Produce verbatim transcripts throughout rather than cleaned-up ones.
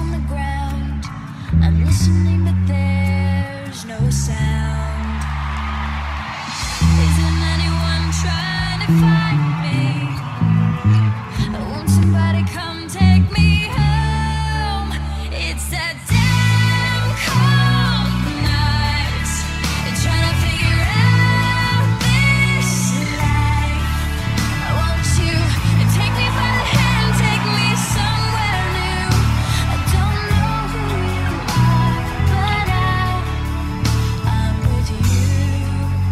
on the ground. I'm listening, but there's no sound. Isn't anyone trying to find me? Won't somebody come take me home? It's that damn cold night. Trying to figure out this life. Won't you take me by the hand, take me somewhere new? I don't know who you are, but I, I'm with you.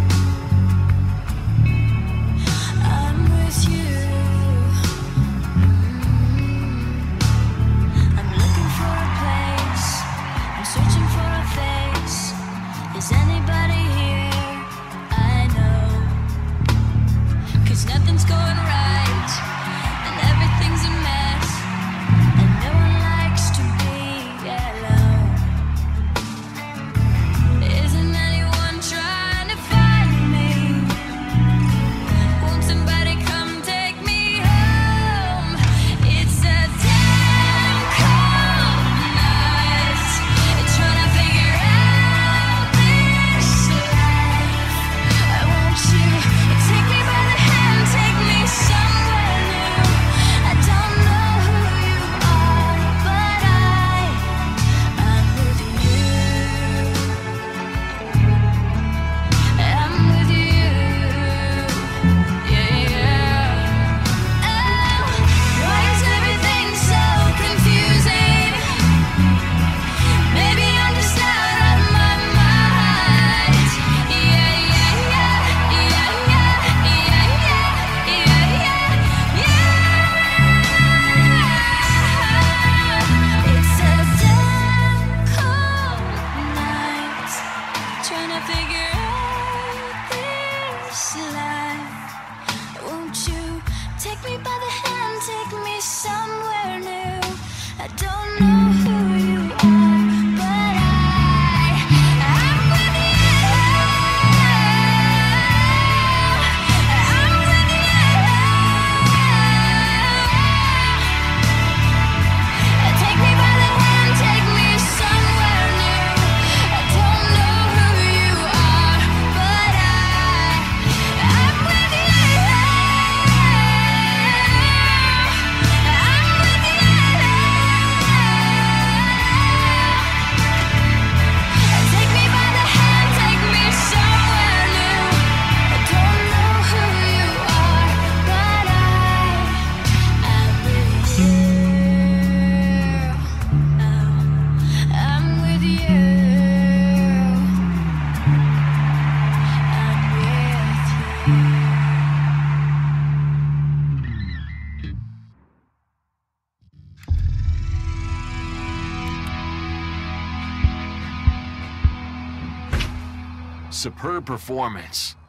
I'm with you. I'm looking for a place. I'm searching for a face. Is anybody here? I know. 'Cause nothing's going right, and everything's a mess, and no one likes to be alone. Isn't anyone trying to find me? Won't somebody come take me home? It's a damn cold night. Trying to figure out this life. Won't you take me by the hand, take me somewhere new? I don't know who you are, but I, I'm with you. I'm with you. Yeah, yeah. Oh, why is everything so confusing? Maybe I'm just out of my mind. Yeah, yeah, yeah, yeah, yeah, yeah, yeah, yeah, yeah. It's a damn cold night. Trying to figure out this life. Won't you take me by the hand, take me somewhere new? I don't know who you are, but I, I'm with you. I'm with you. Take me by the hand, take me somewhere new. I don't know who you are, but I, I'm with you. I'm with you. Take me by the hand, take me somewhere new. I don't know who you are, but I, I'm with you. I'm with you. I'm with you. Superb performance.